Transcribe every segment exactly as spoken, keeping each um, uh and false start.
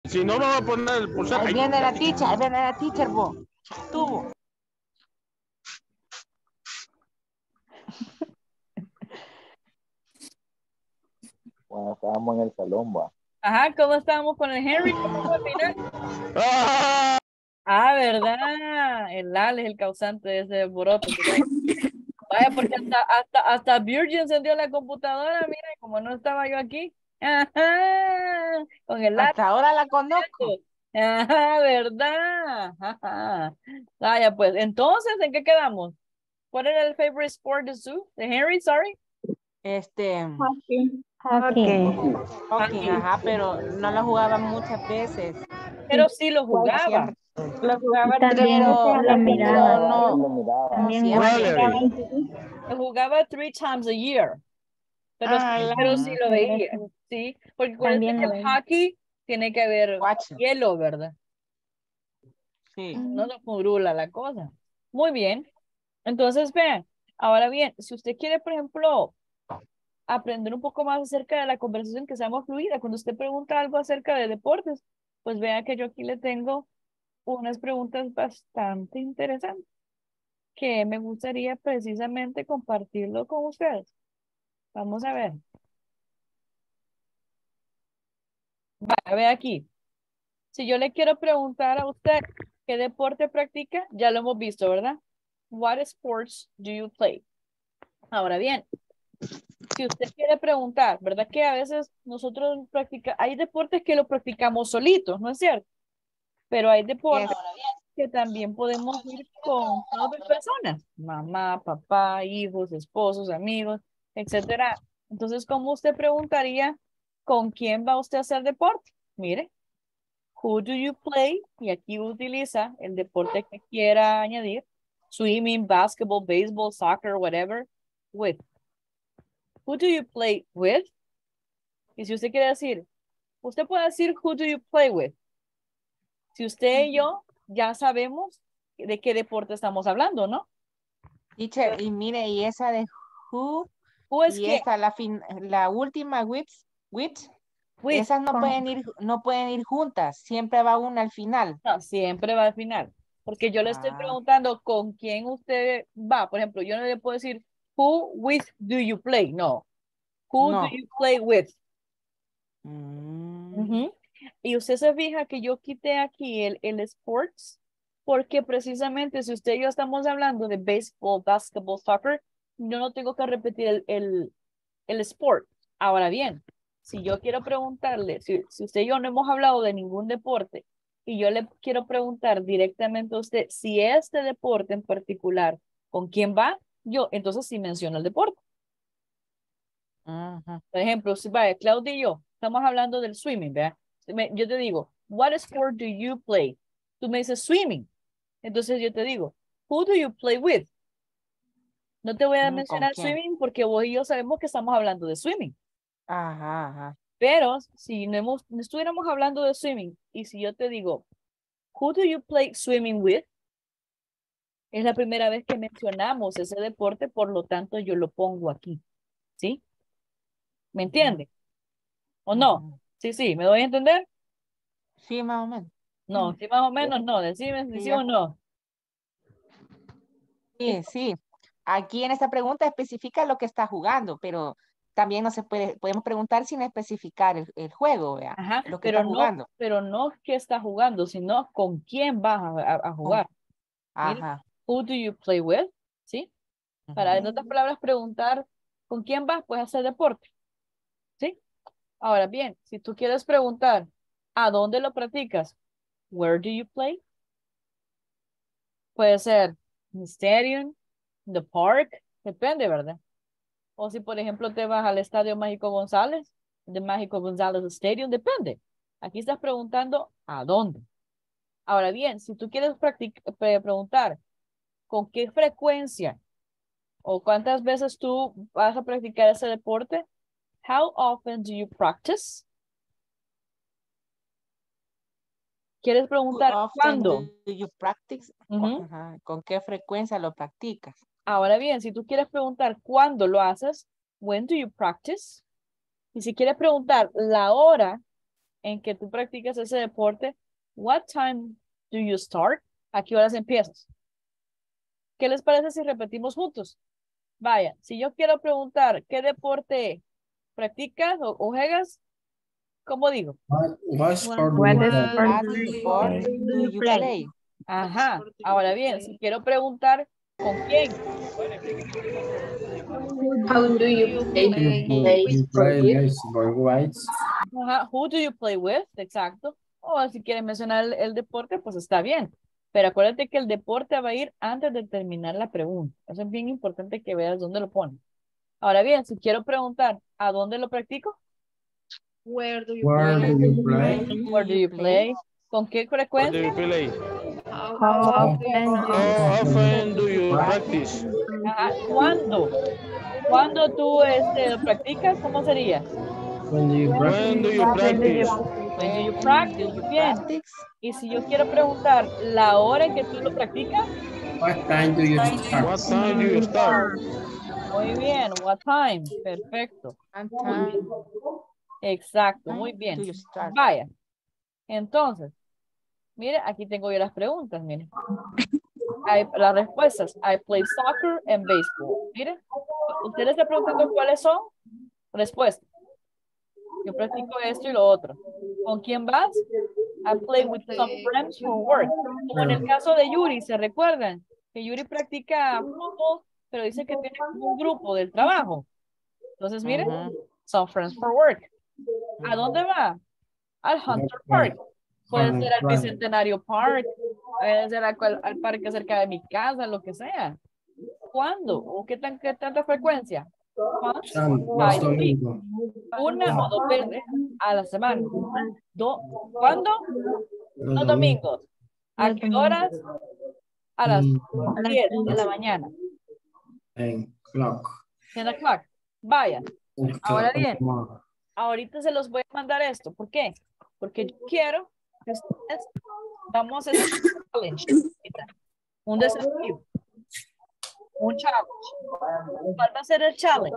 Si no me va a poner el pulsar. Ahí viene la teacher, ahí viene la teacher, vos. Tuvo. Bueno, estábamos en el salón, va. Ajá, ¿cómo estábamos con el Henry? ¿Cómo fue al final? ¡Ah! Ah, ¿verdad? El Lale es el causante de ese alboroto. Vaya, porque hasta, hasta, hasta Virgin encendió la computadora, mira, como no estaba yo aquí. Ajá, con el Lale. Hasta ahora la conozco. Ajá, ¿verdad? Ajá. Vaya, pues, entonces, ¿en qué quedamos? ¿Cuál era el favorite sport de Sue? ¿De Henry, sorry? Este, Hockey. hockey. Hockey. Hockey, ajá, pero no lo jugaba muchas veces. Pero sí lo jugaba. Siempre. Lo jugaba Pero, también lo pero miraba. no, Lo miraba. También siempre. Valerie. Lo jugaba three times a year. Pero, Ah, sí, la- pero sí lo veía. eso. Sí, porque acuérdense También que lo el veía. hockey tiene que haber Guacho. hielo, ¿verdad? Sí. No nos curula la cosa. Muy bien. Entonces, vean, ahora bien, si usted quiere, por ejemplo, aprender un poco más acerca de la conversación, que sea más fluida, cuando usted pregunta algo acerca de deportes, pues vea que yo aquí le tengo unas preguntas bastante interesantes que me gustaría precisamente compartirlo con ustedes. Vamos a ver. Vaya, ve aquí. Si yo le quiero preguntar a usted qué deporte practica, ya lo hemos visto, ¿verdad? What sports do you play? Ahora bien, si usted quiere preguntar, ¿verdad que a veces nosotros practicamos, hay deportes que lo practicamos solitos, ¿no es cierto? Pero hay deportes que también podemos ir con otras personas, mamá, papá, hijos, esposos, amigos, etcétera. Entonces, ¿cómo usted preguntaría con quién va usted a hacer deporte? Mire, who do you play? Y aquí utiliza el deporte que quiera añadir, swimming, basketball, baseball, soccer, whatever, with. Who do you play with? Y si usted quiere decir, usted puede decir who do you play with. Si usted y yo ya sabemos de qué deporte estamos hablando, ¿no? Teacher, y mire, y esa de who, Who es y que, esta, la, fin, la última, with, with, with, esas no pueden ir, no pueden ir juntas, siempre va una al final. no, siempre va al final. Porque yo le estoy Ah. preguntando con quién usted va. Por ejemplo, yo no le puedo decir, who with do you play? No. Who do No. you play with? Mm. Ujú. Y usted se fija que yo quité aquí el, el sports, porque precisamente si usted y yo estamos hablando de béisbol, basketball, soccer, yo no tengo que repetir el, el, el sport. Ahora bien, si yo quiero preguntarle, si, si usted y yo no hemos hablado de ningún deporte, y yo le quiero preguntar directamente a usted si este deporte en particular, ¿con quién va? Yo, entonces sí menciono el deporte. Ajá. Por ejemplo, si vaya, Claudia y yo, estamos hablando del swimming, ¿verdad? Me- Yo te digo, what sport do you play? Tú me dices swimming. Entonces yo te digo, who do you play with? No te voy a Mm, ¿con mencionar quién? swimming porque vos y yo sabemos que estamos hablando de swimming. Ajá, ajá. Pero si no, hemos, no estuviéramos hablando de swimming y si yo te digo, who do you play swimming with? Es la primera vez que mencionamos ese deporte, por lo tanto yo lo pongo aquí. ¿Sí? ¿Me entiende? ¿O no? Ujú. Sí, sí, ¿me doy a entender? Sí, más o menos. No, sí, más o menos no. Decime si Sí, sí ya. o no. Sí, sí. Aquí en esta pregunta especifica lo que está jugando, pero también no se puede, podemos preguntar sin especificar el, el juego, ¿vea? Ajá, Lo que pero está no, jugando. pero no qué está jugando, sino con quién vas a, a- a jugar. Mire, Ajá. who do you play with? ¿Sí? Para, en otras Ujú. palabras, preguntar con quién vas, puedes hacer deporte. ¿Sí? Ahora bien, si tú quieres preguntar a dónde lo practicas, where do you play? Puede ser in the stadium, in the park, depende, ¿verdad? O si, por ejemplo, te vas al Estadio Mágico González, de Mágico González Stadium, depende. Aquí estás preguntando a dónde. Ahora bien, si tú quieres practic- pre- preguntar con qué frecuencia o cuántas veces tú vas a practicar ese deporte, how often do you practice? ¿Quieres How preguntar often cuándo? do you practice? Ujú. Ajá. ¿Con qué frecuencia lo practicas? Ahora bien, si tú quieres preguntar cuándo lo haces, when do you practice? Y si quieres preguntar la hora, en que tú practicas ese deporte, what time do you start? ¿A qué horas empiezas? ¿Qué les parece si repetimos juntos? Vaya, si yo quiero preguntar qué deporte practicas o, o juegas, ¿cómo digo? What, what sport do What you is play? sport What do you sport play? do you play? Ajá, ahora bien, si quiero preguntar ¿con quién? How do you play You, the you, you sport play with? baseball, right? Ajá, who do you play with? Exacto. O si quieren mencionar el, el deporte, pues está bien. Pero acuérdate que el deporte va a ir antes de terminar la pregunta. Eso es bien importante que veas dónde lo ponen. Ahora bien, si quiero preguntar, ¿a dónde lo practico? Where do you Where play? do you play? Where do you play? ¿Con qué What do frecuencia? you play? How How often do often you do How you often do you practice? Ajá, ¿cuándo? ¿Cuándo tú este, lo practicas? ¿Cómo sería? When do you practice? When do you When do you practice? When do you When practice? do you Muy bien. practice? Y si yo quiero preguntar la hora en que tú lo practicas, What time do you start? What time do you start? muy bien. What time? Perfecto. What Muy time bien. Exacto, muy bien. do you start? Vaya. Entonces, mire, aquí tengo yo las preguntas, mire. Hay, las respuestas. I play soccer and baseball. Mire, usted le está preguntando cuáles son respuestas. Yo practico esto y lo otro. ¿Con quién vas? I play with some friends for work. Como en el caso de Yuri, ¿se recuerdan? Que Yuri practica fútbol, pero dice que tiene un grupo del trabajo. Entonces, miren, Ujú. some friends for work. ¿A dónde va? Al Hunter Park. Puede ser al Bicentenario Park, puede ser al, cual- al parque cerca de mi casa, lo que sea. ¿Cuándo? ¿O qué, tan, qué tanta frecuencia? Once, Sam, los twice a week. domingos. Una o dos veces a la semana. Do- ¿Cuándo? Los Los domingos. domingos. ¿A Los qué domingos. horas? A las Mm, A las diez de diez. la mañana. ten o'clock. ten o'clock. Vaya. Ahora bien, Tomorrow. ahorita se los voy a mandar esto. ¿Por qué? Porque yo quiero que ustedes vamos a hacer un challenge. ahorita. Un desafío. Un challenge. ¿Cuál va a ser el challenge?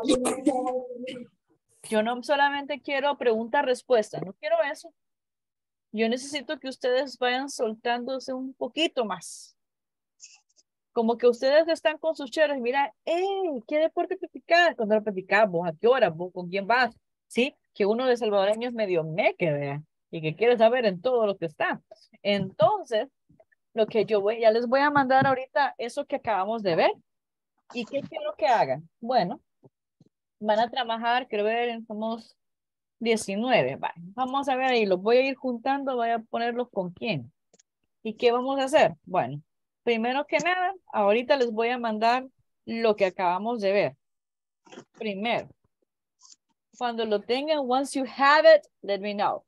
Yo no solamente quiero pregunta-respuesta. No quiero eso. Yo necesito que ustedes vayan soltándose un poquito más. Como que ustedes están con sus cheros y mira, hey, ¿qué deporte practicas? Cuando lo practicamos, ¿a qué hora? ¿Vos con quién vas? Sí, que uno de salvadoreño es medio meque, vea, y que quiere saber en todo lo que está. Entonces, lo que yo voy, ya les voy a mandar ahorita eso que acabamos de ver. ¿Y qué quiero que hagan? Bueno, van a trabajar, quiero ver, somos diecinueve, vale. Vamos a ver ahí, los voy a ir juntando, voy a ponerlos con quién. ¿Y qué vamos a hacer? Bueno, primero que nada, ahorita les voy a mandar lo que acabamos de ver. Primero, cuando lo tengan, once you have it, let me know.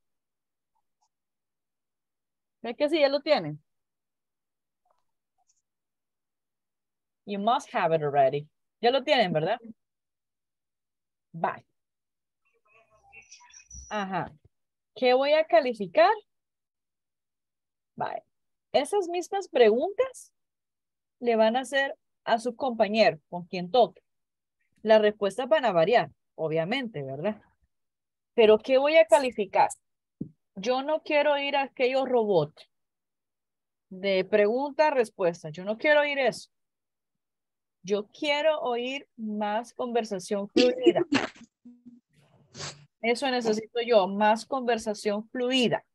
¿Ven que sí, ya lo tienen? You must have it already. Ya lo tienen, ¿verdad? Bye. Ajá. ¿Qué voy a calificar? Bye. Esas mismas preguntas le van a hacer a su compañero, con quien toque. Las respuestas van a variar, obviamente, ¿verdad? Pero ¿qué voy a calificar? Yo no quiero ir a aquellos robots de pregunta-respuesta. Yo no quiero oír eso. Yo quiero oír más conversación fluida. Eso necesito yo, más conversación fluida.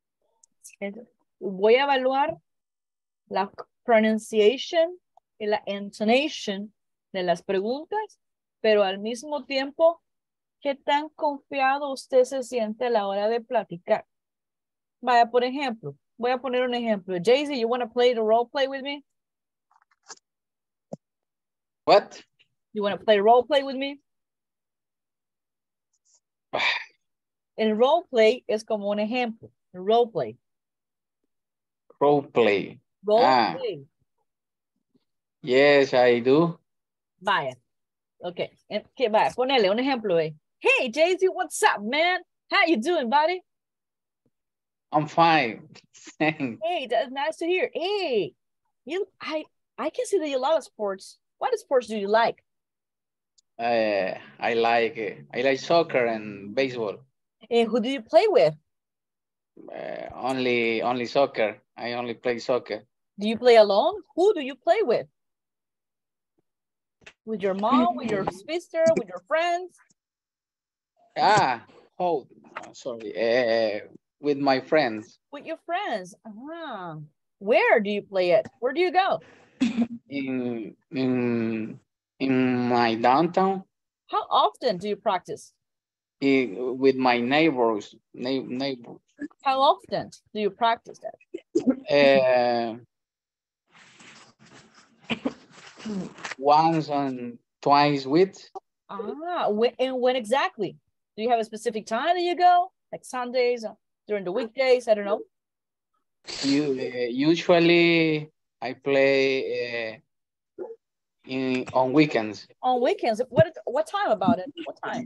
Voy a evaluar la pronunciation y la intonation de las preguntas, pero al mismo tiempo, ¿qué tan confiado usted se siente a la hora de platicar? Vaya, por ejemplo, voy a poner un ejemplo. Jaycee, you want to play the role play with me? What? You want to play role play with me? El role play es como un ejemplo. El role play. Role play. Role Ah. play. Yes, I do. Vaya. Ok. Eh, que vaya, ponele un ejemplo. Eh. Hey, Jaycee, what's up, man? How you doing, buddy? I'm fine. Thanks. Hey, that's nice to hear. Hey, you, I, I can see that you love sports. What sports do you like? Uh, I like uh, I like soccer and baseball. And who do you play with? uh, only only soccer. I only play soccer. Do you play alone? Who do you play with? With your mom, with your sister, with your friends? Ah, oh, sorry. Uh, with my friends With your friends. Uh-huh. Where do you play it? Where do you go? in in in my downtown. How often do you practice? In, with my neighbors, neigh- neighbors. How often do you practice that? Uh, once and twice with. Ah, when, and when exactly? Do you have a specific time that you go? Like Sundays, or during the weekdays? I don't know. You uh, usually I play uh, in on weekends. On weekends. What what time about it? What time?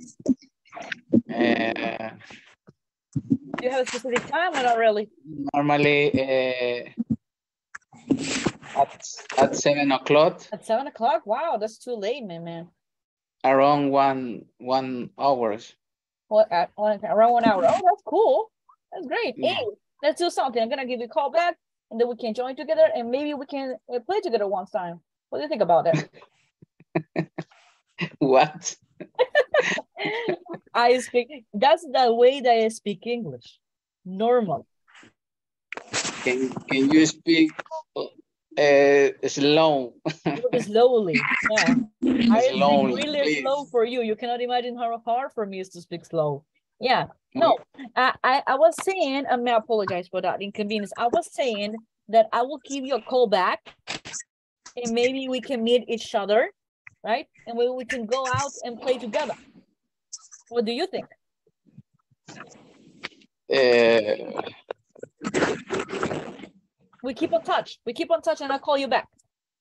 Uh, Do you have a specific time or not really? normally uh, at at seven o'clock, At seven o'clock? Wow, that's too late, man, man. around one one hours. What at on- around one hour? Oh, that's cool. That's great. Yeah. Hey, let's do something. I'm gonna give you a call back, and then we can join together, and maybe we can uh, play together one time. What do you think about that? What? I speak. That's the way that I speak English. Normal. Can can you speak uh, slow? Slowly. Yeah. I speak Slowly, really please. slow for you. You cannot imagine how hard for me is to speak slow. Yeah. No, I, I, I was saying, I may apologize for that inconvenience. I was saying that I will give you a call back and maybe we can meet each other, right? And maybe we can go out and play together. What do you think? Uh, We keep in touch. We keep in touch and I'll call you back.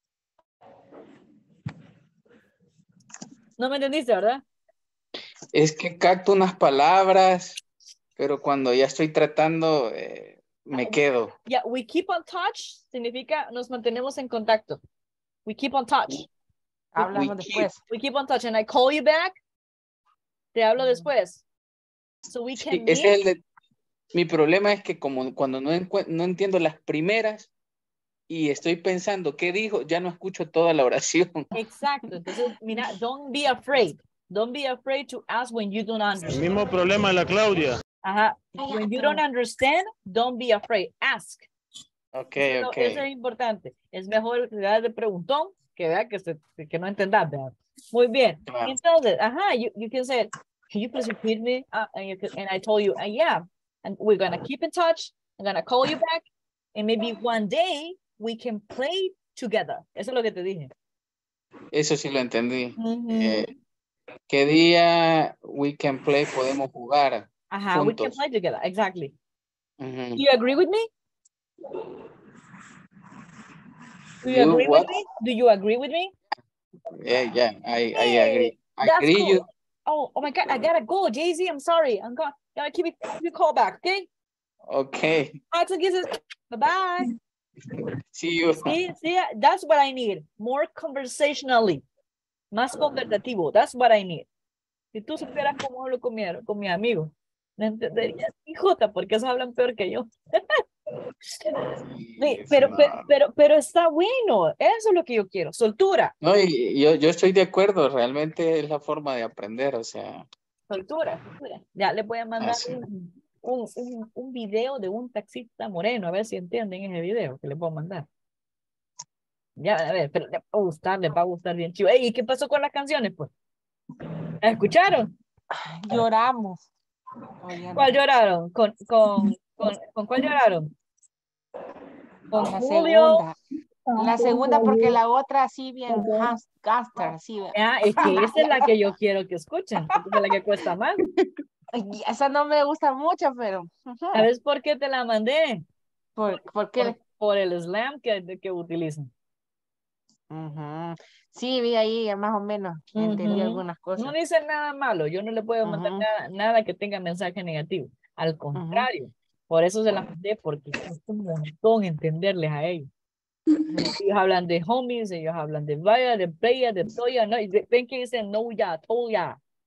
No me entendiste, ¿verdad? es que capto unas palabras, pero cuando ya estoy tratando, eh, me quedo. Yeah, we keep on touch significa nos mantenemos en contacto. We keep on touch. Hablamos We keep- después. We keep on touch and I call you back. Te hablo después. So we Sí, can ese meet. es el de- mi problema es que como cuando no, encue- no entiendo las primeras y estoy pensando qué dijo, ya no escucho toda la oración. Exacto. Entonces, mira, don't be afraid. Don't be afraid to ask when you don't El understand. mismo problema de la Claudia. Ajá. When you don't understand, don't be afraid. Ask. Ok, Eso, ok. eso es importante. Es mejor que vea de preguntón que vea que, se, que no entendas. ¿Verdad? Muy bien. Claro. Entonces, ajá, you, you can say, can you please repeat me? Uh, and, you can, and I told you, uh, yeah. And we're going to keep in touch. I'm going to call you back. And maybe one day we can play together. Eso es lo que te dije. Eso sí lo entendí. Ujú. Eh, ¿Qué día we can play podemos jugar? Ajá, we can juntos. play together. Exactly. Ujú. Do you agree with me? Do you You agree what? with me? Do you agree with me? Yeah, yeah, I, I Hey, agree. I that's agree cool. you. Oh, oh my God, I gotta go. Jay-Z, I'm sorry. I'm going to keep it, keep it call back, okay? Okay, Hugs and kisses. Bye-bye. see you. See, see, that's what I need. More conversationally. Más conversativo. That's what I need. Si tú supieras cómo hablo con mi, con mi amigo, me entenderías. Hijota, porque esos hablan peor que yo. Sí, pero, No. pero, pero, pero está bueno. Eso es lo que yo quiero. Soltura. No, y yo, yo estoy de acuerdo, realmente es la forma de aprender, o sea, Soltura. soltura. Ya les voy a mandar Así. un, un, un, un video de un taxista moreno. A ver si entienden ese video que les voy a mandar. Ya, a ver, pero les va a gustar, les va a gustar bien chido. Ey, ¿y qué pasó con las canciones, pues? ¿La escucharon? Lloramos. Oyendo. ¿Cuál lloraron? ¿Con, con, con, ¿con cuál lloraron? Con La Julio. segunda. La segunda porque la otra así bien gas- gaster, así. vea. Ah, es que esa es la que yo quiero que escuchen. Esa es la que cuesta más. Y esa no me gusta mucho, pero ujú. ¿Sabes por qué te la mandé? ¿Por, por Por, qué? por el slam que, que utilizan. Ujú. Sí, vi ahí más o menos, entendí Ujú. algunas No cosas. dice nada malo. Yo no le puedo mandar Ujú. nada, nada que tenga mensaje negativo. Al contrario. Por eso se la mandé, porque cuesta un montón entenderles a ellos. Ellos hablan de homies, ellos hablan de vaya, de playa, de toya, no, y de- ven que dicen no ya, toya.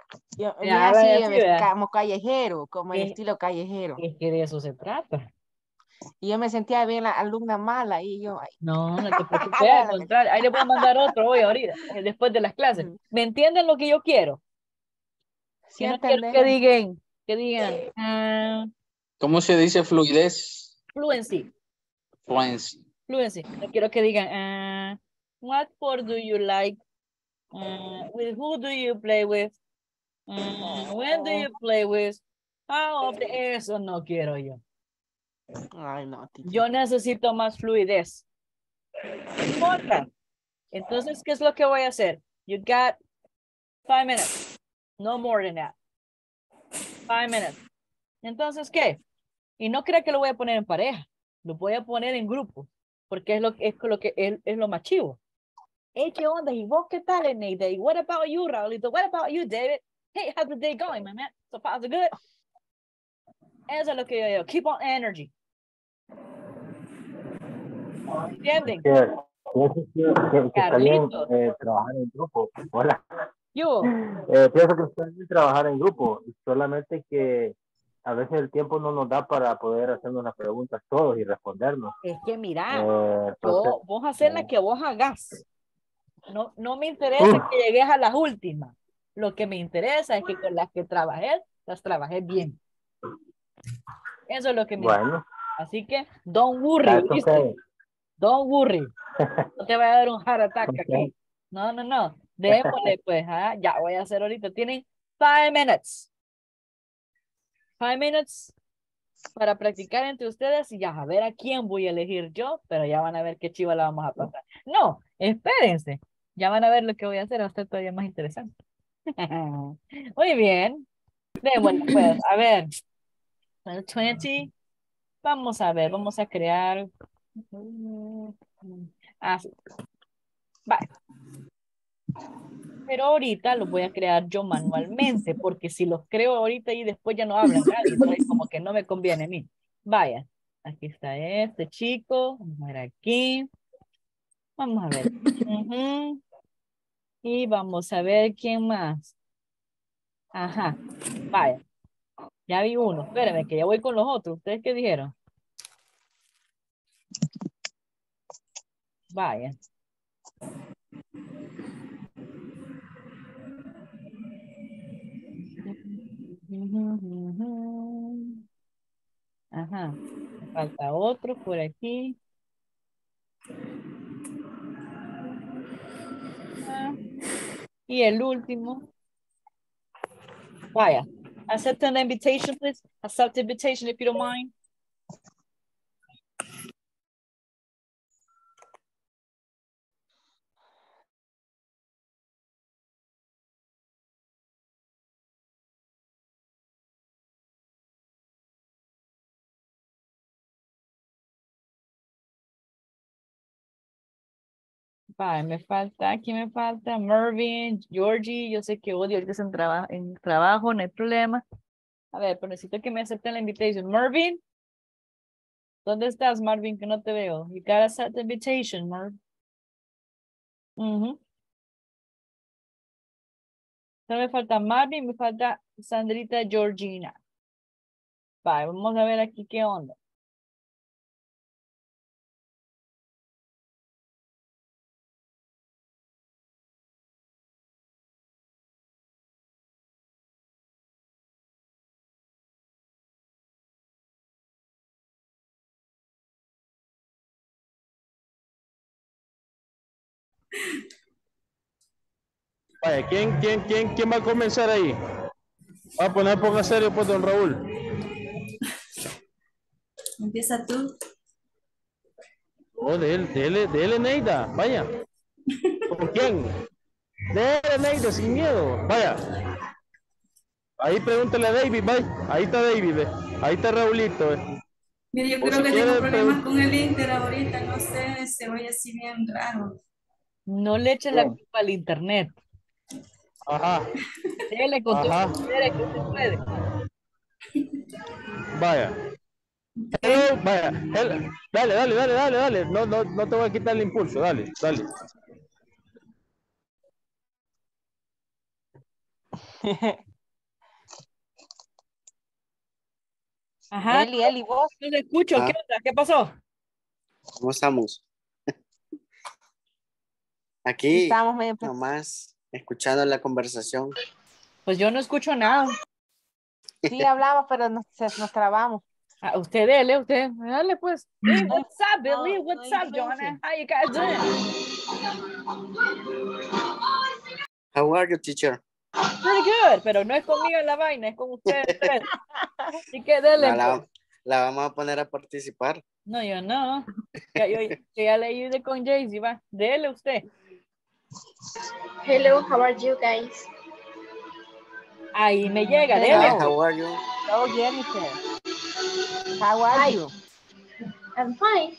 Yo, Me mira, habla así, así, eh, ¿verdad? como callejero, como el Es, estilo callejero. es que de eso se trata. Y yo me sentía bien la alumna mala y yo, ay, No, no te preocupes, la- al la- contrario. Ahí le voy a mandar otro hoy, ahorita, eh, después de las clases. Mm. ¿Me entienden lo que yo quiero? sí Que no quiero entendés. que digan, que digan, ah, ¿Cómo se dice fluidez? fluency, Fluency. fluency. No quiero que digan, ah, what sport do you like? Ah, with who do you play with? Ah, when do you play with? How often? Eso no quiero yo. Ay, no, teacher. Yo necesito más fluidez. No importa. Entonces, ¿qué es lo que voy a hacer? You got five minutes. No more than that. Five minutes. Entonces, ¿qué? Y no crea que lo voy a poner en pareja. Lo voy a poner en grupo. Porque es lo, es lo que es, es lo más chivo. Hey, ¿qué onda? ¿Y vos qué tal, Neida? ¿Y what about you, Raulito? What about you, David? Hey, how's the day going, my man? So far, so good. Eso es lo que yo digo. Keep on energy. ¿Entienden? Que, pienso que, que- que está bien Carlitos. eh, trabajar en grupo. Hola. Yo, Eh, pienso que está bien trabajar en grupo, solamente que a veces el tiempo no nos da para poder hacernos las preguntas todos y respondernos. es que mira, Eh, entonces, yo, vos hacer la eh, que vos hagas. No, no me interesa Uf. que llegues a las últimas. Lo que me interesa es que con las que trabajé, las trabajé bien. Eso es lo que me interesa. bueno, Así que, don't worry, that's ¿viste? okay. Don't worry. No te vaya a dar un heart attack Okay. aquí. No, no, no. Démosle, pues. ¿ah? Ya voy a hacer ahorita. Tienen five minutes. Five minutes para practicar entre ustedes y ya a ver a quién voy a elegir yo, pero ya van a ver qué chiva la vamos a pasar. No, espérense. Ya van a ver lo que voy a hacer. Va a estar todavía más interesante. Muy bien. Démosle, pues. A ver. veinte. Vamos a ver. Vamos a crear. Ah, sí. Vale. Pero ahorita los voy a crear yo manualmente, porque si los creo ahorita y después ya no hablan nadie, entonces como que no me conviene a mí. Vaya, aquí está este chico, vamos a ver aquí. Vamos a ver. Ujú. Y vamos a ver quién más. Ajá, vaya. Ya vi uno, espérenme que ya voy con los otros. ¿Ustedes qué dijeron? Vaya. Ajá. Me falta otro por aquí. Ah, y el último. Vaya. Accept an invitation, please. Accept the invitation if you don't mind. Vale, me falta, aquí me falta Mervin, Georgie, yo sé que odio ahorita es en, traba en trabajo, no hay problema. A ver, pero necesito que me acepten la invitación. Mervin, ¿dónde estás, Marvin? Que no te veo. You gotta accept the invitation, Marv. Uh-huh. Solo me falta Marvin, me falta Sandrita Georgina. Vale, vamos a ver aquí qué onda. Vaya, ¿quién, quién, quién, quién va a comenzar ahí? Va a poner poco serio, pues, don Raúl. Empieza tú. Oh, dele, dele, dele, Neida, vaya. ¿Con quién? Dele, Neida, sin miedo, vaya. Ahí pregúntale a David, vaya. Ahí está David, ve. Ahí está Raulito, ve. Mire, yo O creo si que quiere, tengo problemas pregun- con el Inter ahorita, no sé, se oye así bien raro. No le echen la Bien. culpa al internet. Ajá, Dele con todo, ajá, dele que se puede. vaya. Hello, vaya. Hel- Dale, dale, dale, dale, dale. No, no, no te voy a quitar el impulso, dale, dale. Ajá. Eli, Eli, vos. No te escucho. Ah. ¿Qué onda? ¿Qué pasó? ¿Cómo estamos? Aquí, Estamos medio... nomás, escuchando la conversación. Pues yo no escucho nada. Sí, hablamos, pero nos, se- nos trabamos. Ah, usted dele, usted. Dale pues. Hey, No hay- what's up, no- Billy? no What's hay up, Joanna? influencia. How you guys doing? How are you, teacher? Pretty good, pero no es conmigo la vaina, es con ustedes tres. Así que dele. No, pues. la, la vamos a poner a participar. No, yo no. Ya, yo, yo ya le ayudé con Jaycee, va. Dele usted. Hello, how are you guys? Ahí me llega, Hello. dele. Hi, how are you? Hello, Jennifer. How are Hi. you? I'm fine.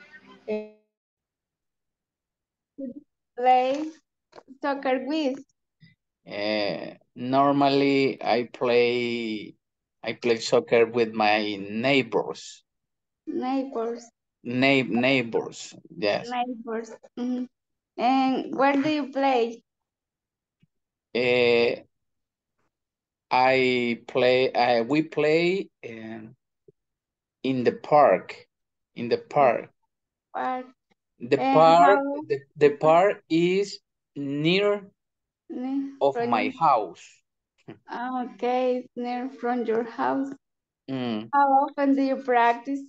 Play soccer with Uh, normally, I play I play soccer with my neighbors. neighbors. Na neighbors, yes. Neighbors. Mhm. And where do you play? Uh, I play. Uh, we play uh, in the park. In the park. Park. The And park. how- The, the park is near Ne- of from my your- house. Ah, okay, it's near from your house. Mm. How often do you practice?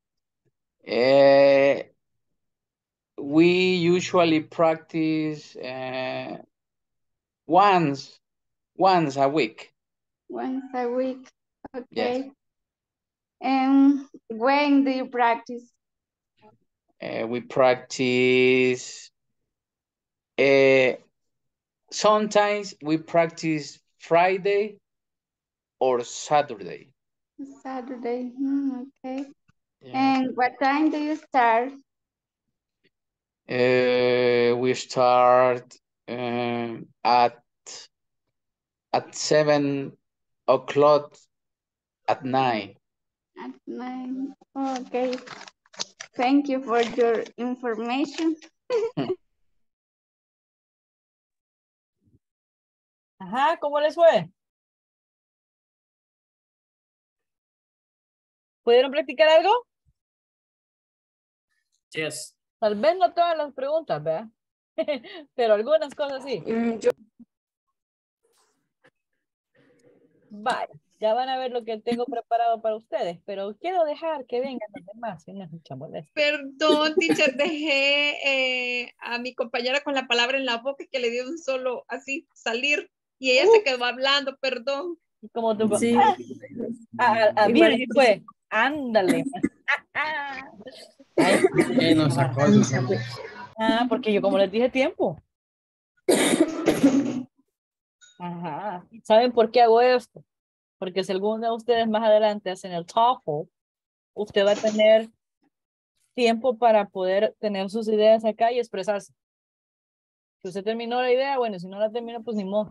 Uh, we usually practice uh, once once a week. Once a week. Okay. Yes. And when do you practice? Uh, we practice. Uh, sometimes we practice Friday or Saturday. Saturday. Hmm, okay. Yeah. And what time do you start? Uh, we start um, at at seven o'clock at night. At nine. Okay. Thank you for your information. Ajá, ¿cómo les fue? ¿Pudieron practicar algo? Yes. Tal vez no todas las preguntas, ¿verdad? Pero algunas cosas sí. Vaya, ya van a ver lo que tengo preparado para ustedes, pero quiero dejar que vengan los demás, si no es mucha molestia. Perdón, teacher, dejé eh, a mi compañera con la palabra en la boca que le dio un solo así salir y ella se quedó hablando, perdón. Como tú, Sí. ah, ah, ah, Igual. Virgi fue, ándale. Ay, Eh, nos sacó el suelo. ah, porque yo como les dije tiempo. Ajá. ¿Saben por qué hago esto? Porque si alguno de ustedes más adelante hacen el TOEFL, usted va a tener tiempo para poder tener sus ideas acá y expresarse. Si usted terminó la idea, bueno, si no la terminó, pues ni modo.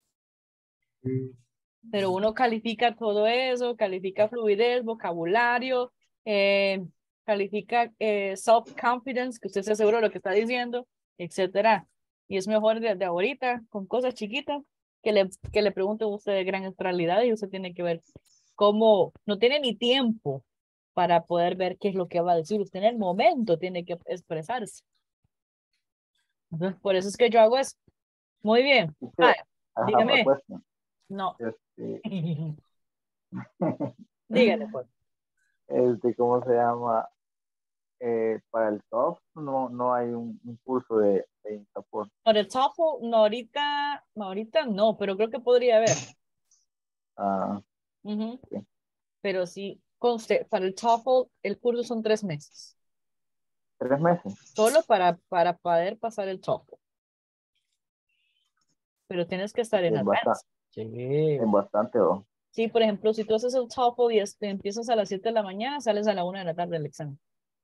Pero uno califica todo eso, califica fluidez, vocabulario, eh, califica eh, self-confidence, que usted se asegura de lo que está diciendo, etcétera. Y es mejor desde ahorita, con cosas chiquitas, que le, que le pregunten a usted de gran neutralidad y usted tiene que ver cómo, no tiene ni tiempo para poder ver qué es lo que va a decir. Usted en el momento tiene que expresarse. Entonces, por eso es que yo hago eso. Muy bien. Sí, Vaya, I have a dígame. question. No. Este, Dígale, pues. este, ¿cómo se llama? Eh, para el top no, no hay un, un curso de, de Interpol. Por el TOEFL, no, ahorita, no, ahorita no, pero creo que podría haber. Ah, Ujú. ok. Pero sí, conste, para el TOEFL, el curso son tres meses. ¿Tres meses? Solo para, para poder pasar el TOEFL. Pero tienes que estar en Es bastante, advance. Sí. es bastante, ¿o? Sí, por ejemplo, si tú haces el TOEFL y este, empiezas a las siete de la mañana, sales a la una de la tarde del examen.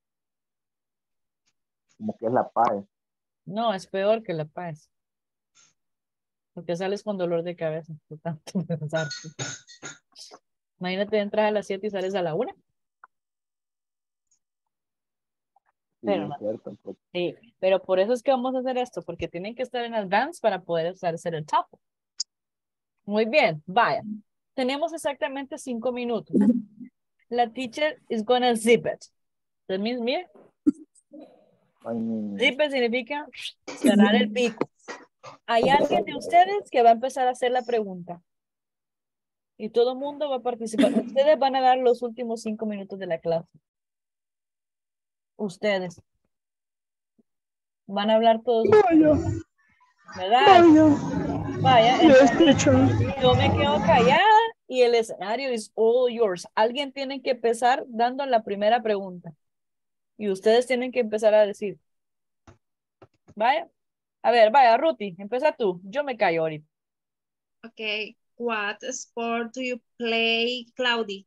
Como que es la paz. No, es peor que la paz. Porque sales con dolor de cabeza. Por tanto pensar. Imagínate, entras a las siete y sales a la una. Sí, Pero es no. cierto. Pues, Sí, pero por eso es que vamos a hacer esto, porque tienen que estar en advance para poder hacer el TOEFL. Muy bien, vaya. Tenemos exactamente cinco minutos. La teacher is gonna zip it. That means, mire, I mean, zip it significa cerrar el pico. Hay alguien de ustedes que va a empezar a hacer la pregunta. Y todo el mundo va a participar. Ustedes van a dar los últimos cinco minutos de la clase. Ustedes. Van a hablar todos. ustedes. ¿Verdad? Vaya. Entonces, yo me quedo callada y el escenario es all yours. Alguien tiene que empezar dando la primera pregunta. Y ustedes tienen que empezar a decir. Vaya. A ver, vaya, Ruti, empieza tú. Yo me callo ahorita. Okay. What sport do you play, Claudia?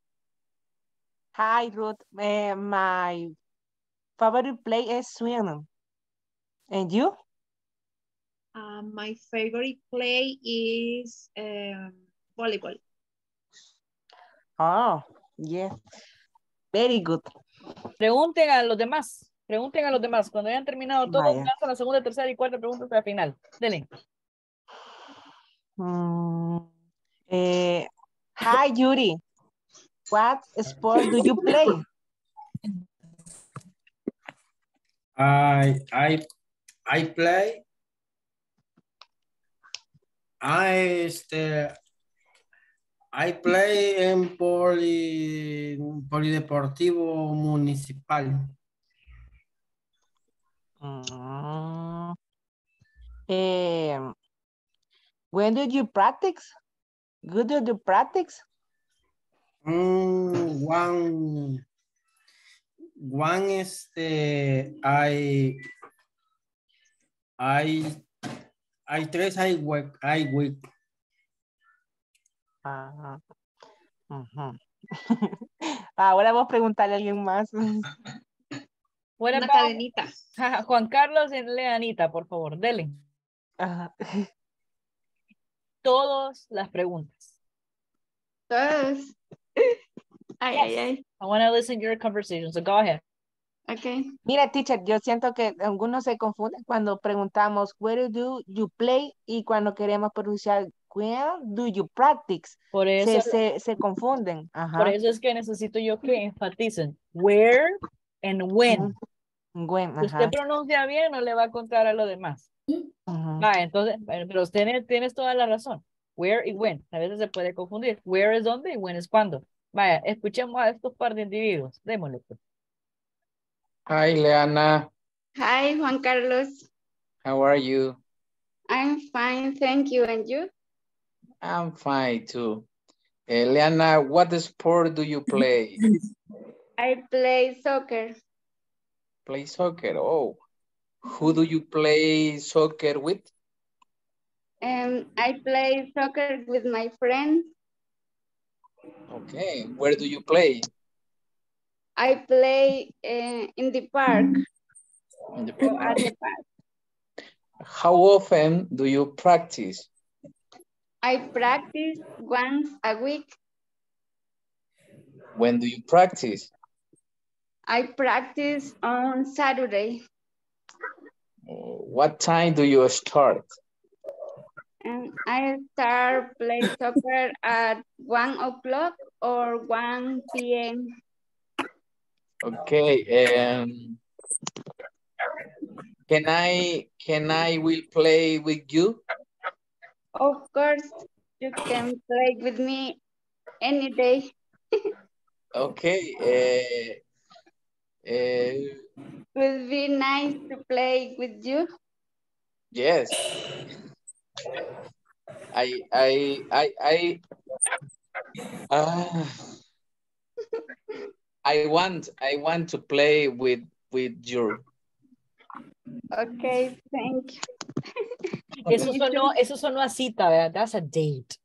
Hi, Ruth. Eh, my favorite play is swimming. And you? Uh, my favorite play is um, volleyball. Oh, yes. Very good. Pregunten a los demás. Pregunten a los demás. Cuando hayan terminado todos, Vaya. lanzan la segunda, tercera y cuarta pregunta hasta la final. Dele. Mm, eh, hi, Yuri. What sport do you play? I I I play. I este I play en poli, polideportivo municipal. Mm, eh, when did you practice? Good did you practice? Mm, one one este I I I tres I week I week. Ah, ujú. Ahora vamos a preguntarle a alguien más. What Una about- cadenita. Juan Carlos y Leanita, por favor, dele. Ajá. Todas las preguntas. Todos. Ay, ay, ay. I want to listen to your conversation, so go ahead. Okay. Mira, teacher, yo siento que algunos se confunden cuando preguntamos where do you play y cuando queremos pronunciar where do you practice. Por eso, Se, se, se confunden. Ajá. por eso es que necesito yo que enfaticen where and when. When, Si ajá. usted pronuncia bien, no le va a contar a lo demás. Ujú. Va, entonces, pero tienes, tienes toda la razón. Where y when. A veces se puede confundir. Where es dónde y when es cuándo. Vaya, escuchemos a estos par de individuos. Démosle, pues. Hi, Leana. Hi, Juan Carlos. How are you? I'm fine, thank you. And you? I'm fine too. Eh, Leana, what sport do you play? I play soccer. Play soccer. Oh, who do you play soccer with? And I play soccer with my friends. Okay, where do you play? I play uh, in the park. In the Or at park. the park. How often do you practice? I practice once a week. When do you practice? I practice on Saturday. What time do you start? And I start play soccer at one o'clock or one p m Okay, um, can I can I will play with you? Of course, you can play with me any day. Okay. Uh, uh, Will be nice to play with you. yes. I I I I uh, I want I want to play with with you. Okay, thank you. Eso sonó, eso sonó a cita, ¿verdad? That's a date.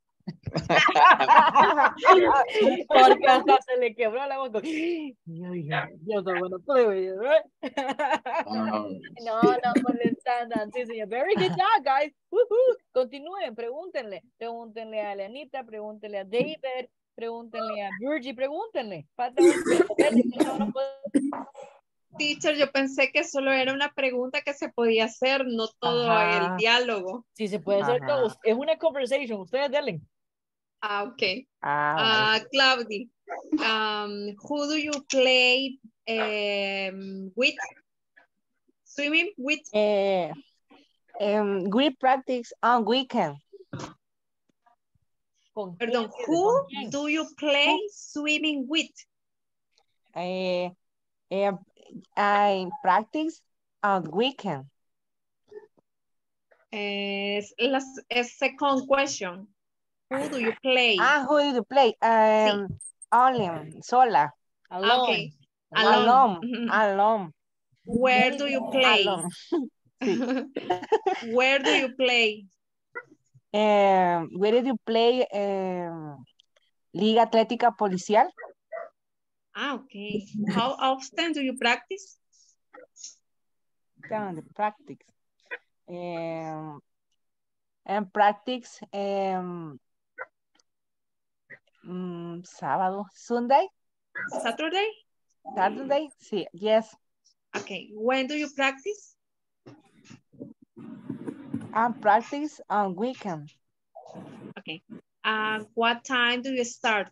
Porque hasta se le quebró la boca. Yo, yo, yo no wanna play with you, right? Um, No, no molestan. Sí, señor. Very good job, guys. Woohoo. Continúen, pregúntenle. Pregúntenle a Leanita, pregúntenle a David, pregúntenle a Virgie, pregúntenle. Falta uno. Uno puede- Teacher, yo pensé que solo era una pregunta que se podía hacer, no todo Ajá. el diálogo. Sí, se puede hacer Ajá. todo. Es una conversation. Ustedes denle. Ah, ok. Ah, Ah, vale. Claudia. Um, who do you play um, with? Swimming with? Eh, um, we practice on weekend. ¿Con Perdón, quién? who ¿Con quién? do you play swimming with? Eh, eh, I practice on weekend. Es la es second question. Who do you play? Ah, who do you play? Um, Only, sola. Alone. Okay. Alone. Alone. Alone. Alone. Where do you play? Alone. Sí. Where do you play? Um, where did you play um, Liga Atlética Policial? Ah, okay. How often do you practice? Down the practice. Um, and practice um, mm, sábado, Sunday, Saturday? Saturday, sí, yes. Okay. When do you practice? And practice on weekend. Okay. Uh, what time do you start?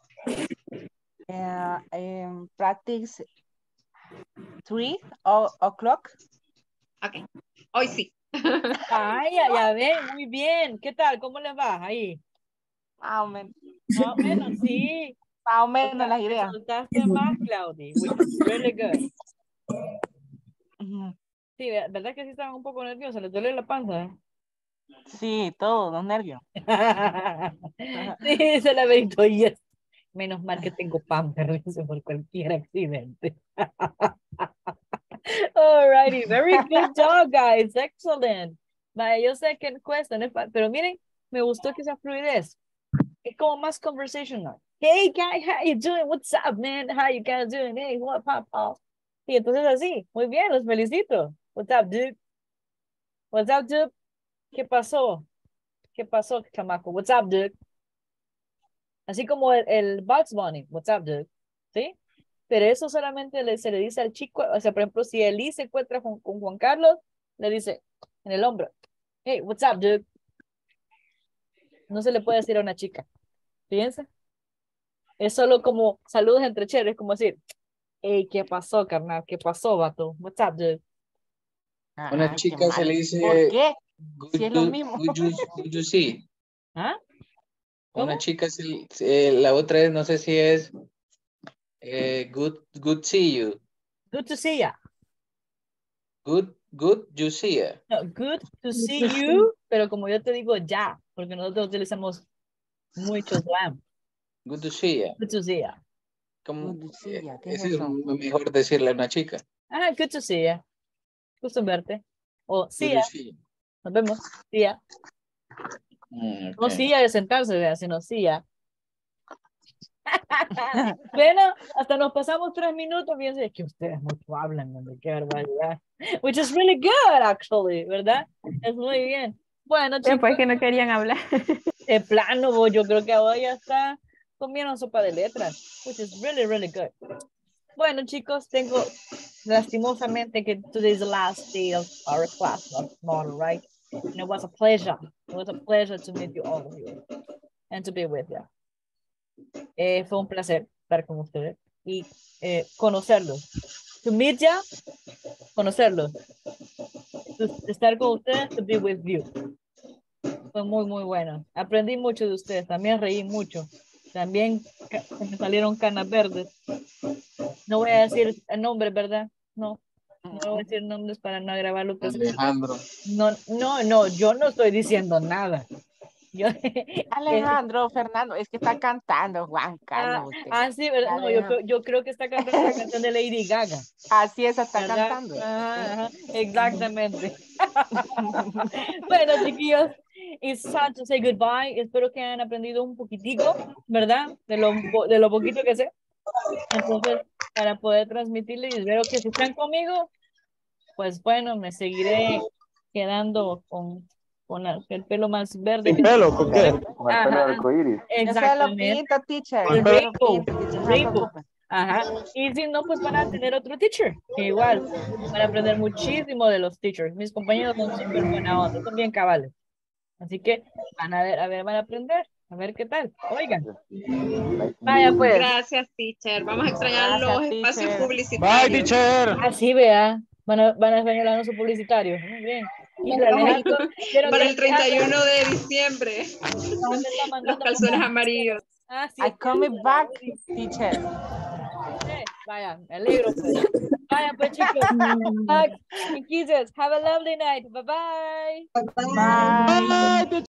Uh, um, practice three o- o'clock. Okay. Hoy sí. Ay, ya, ya ven, muy bien. ¿Qué tal? ¿Cómo les va ahí? Más o menos. Más o menos, sí. Más o menos las ideas. Soltaste más, Claudia, which is really good. Ujú. Sí, ve- ¿verdad que sí estaban un poco nerviosos? ¿Les duele la panza? Sí, todos los nervios. Sí, se la veito y es. Menos mal que tengo pamper, dice, por cualquier accidente. Alrighty, very good job, guys. Excellent. My your second question, es pa- pero miren, me gustó que esa fluidez. Es como más conversational. Hey, guy, how you doing? What's up, man? How you guys doing? Hey, what, pop, pop. Y entonces así, muy bien, los felicito. What's up, dude? What's up, dude? ¿Qué pasó? ¿Qué pasó, chamaco? What's up, dude? Así como el, el Bugs Bunny. What's up, dude? ¿Sí? Pero eso solamente le, se le dice al chico, o sea, por ejemplo, si Eli se encuentra con, con Juan Carlos, le dice en el hombro, hey, what's up, dude? No se le puede decir a una chica. Fíjense. Es solo como saludos entre chéveres, como decir, hey, ¿qué pasó, carnal? ¿Qué pasó, vato? What's up, dude? Una Ay, chica qué se le mal. dice, ¿Por qué? good, Si es lo you- mismo. good you- good you see. ¿Ah? Una ¿Cómo? chica, se- se- la otra es, no sé si es eh, good, good see you. Good to see ya. Good, good you see ya. No, good to see you, pero como yo te digo ya, porque nosotros utilizamos mucho slam. Good to see ya. Good to see ya. Como, Good to see ya, ¿qué es ese es eso? mejor decirle a una chica. Ah, good to see ya. Gusto en verte. O Good see to ya. see ya. Nos vemos. See ya. Mm, No ok. silla de sentarse, vea, sino silla. Bueno, hasta nos pasamos tres minutos. Fíjense, es que ustedes mucho hablan, hombre, qué barbaridad. Which is really good, actually, ¿verdad? Es muy bien. Bueno, chicos. Después que no querían hablar. De plano, vos, yo creo que ahora ya está comiendo sopa de letras. Which is really, really good. Bueno, chicos, tengo lastimosamente que today's the last day of our class of tomorrow, right? And it was a pleasure. It was a pleasure to meet you all of you and to be with you. Eh, fue un placer estar con ustedes y eh, conocerlos. To meet ya, conocerlos. To estar con ustedes, to be with you. Fue muy, muy bueno. Aprendí mucho de ustedes. También reí mucho. También ca- me salieron canas verdes. No voy a decir el nombre, ¿verdad? No. No voy a decir nombres para no agravarlo. Pero Alejandro. no, no, no, yo no estoy diciendo nada. Yo, Alejandro, Fernando, es que está cantando Juan ah, Carlos. Usted. ah, sí, ¿verdad? Ya No, yo, deja. creo- yo creo que está cantando la canción de Lady Gaga. Así es, está ¿Verdad? cantando. Ajá, ajá, exactamente. Bueno, chiquillos, it's time to say goodbye. Espero que hayan aprendido un poquitico, ¿verdad? De lo, de lo poquito que sé. Entonces, para poder transmitirles, espero que si están conmigo, pues bueno, me seguiré quedando con, con la- el pelo más verde. ¿Sin que pelo? ¿Con qué? Con el pelo Ajá, arcoíris. Yo se lo exactamente. pinto, teacher. El Yo se lo rainbow, pinto, teacher. No se rainbow. preocupe. Ajá. Y si no, pues van a tener otro teacher, que igual van a aprender muchísimo de los teachers. Mis compañeros son súper buena onda, son bien cabales. Así que van a ver, a ver, van a aprender. A ver qué tal. Oigan. Vaya pues. Gracias, teacher. Vamos a extrañar Gracias, los espacios teacher. publicitarios. Bye, teacher. Así vea. Van a, van a extrañar el anuncio publicitario. Muy bien. Y Para Alejandro, ¿vieron Para que el treinta y Alejandro uno de diciembre. ¿dónde está Los mandando calzones mensajes? amarillos. Ah, sí. I coming back, teacher. Eh, Vaya, me alegro. Pues. Vaya, pues chicos. Hugs and kisses. Have a lovely night. Bye bye. Bye. Bye,